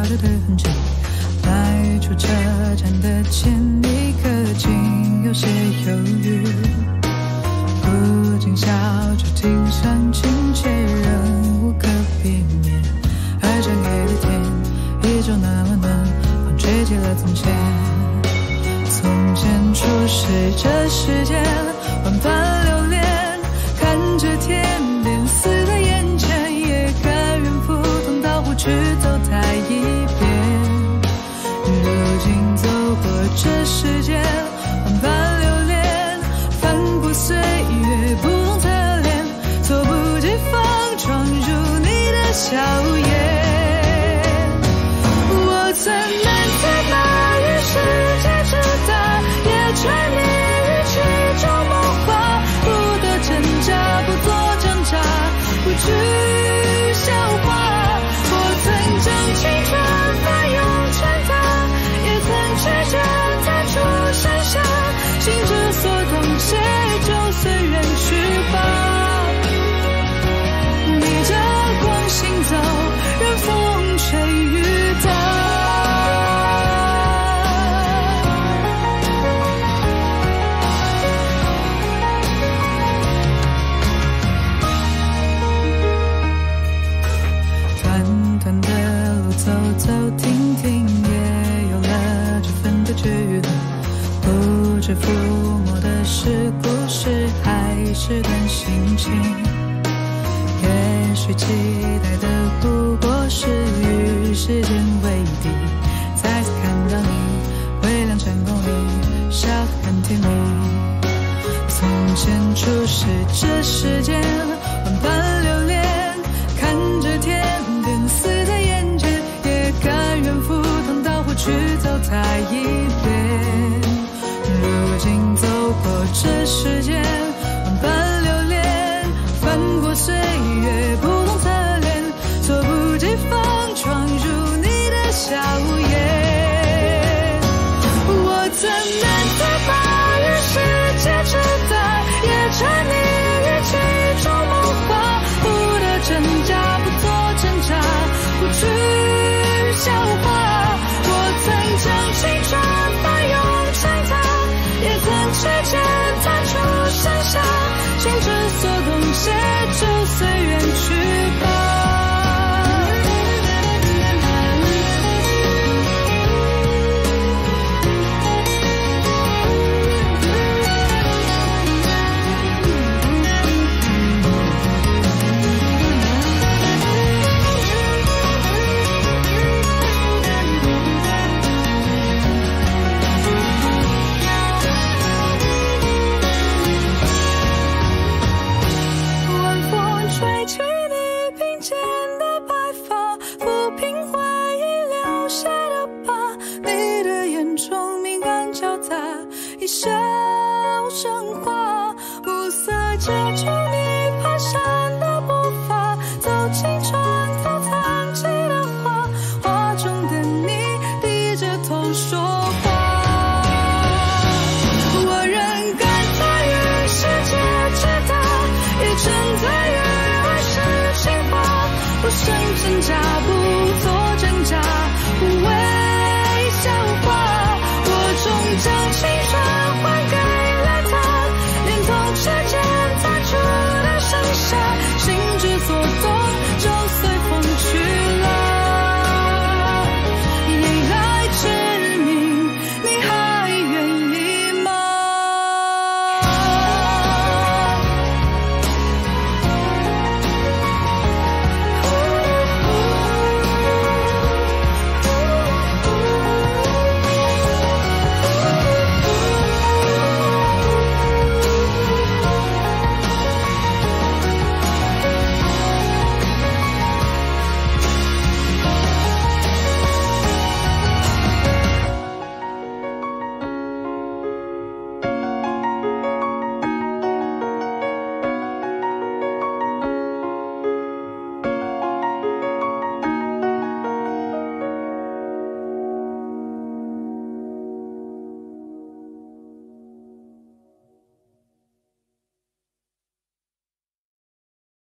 的痕迹。迈出车站的前一刻，竟有些犹豫，不禁笑着听上亲切，仍无可避免。而这黑的天依旧那么暖，风吹起了从前。从前初识这世间，万般留恋，看着天边似在眼前，也甘愿赴汤蹈火去走它一遍。如今走过这世间，万般留恋，翻过岁月不同侧脸，猝不及防闯入你的笑颜。我怎难才把与世界之大，也沉溺于其中梦话，不得挣扎，不做挣扎，不去消化。我曾将青春翻涌成她，也曾去见她出山下，心之所动，且就随缘去吧。逆着光行走，任风吹雨打。短短的路走走停停，也有了这份的距离。不知抚摸的是故事，还是段心情？也许期待的不过是与时间为敌，再次看到你，微亮晨光里，笑得很甜蜜。从前初识这世间，万般留恋，看着天边似在眼前，也甘愿赴汤蹈火去走它一遍。如今走过这世间，万般留恋，翻过岁月不同侧脸，猝不及防闯入你的笑颜。我怎难才把与世界之大，也沉溺于其中梦话，不得挣扎，不做挣扎，不去消化。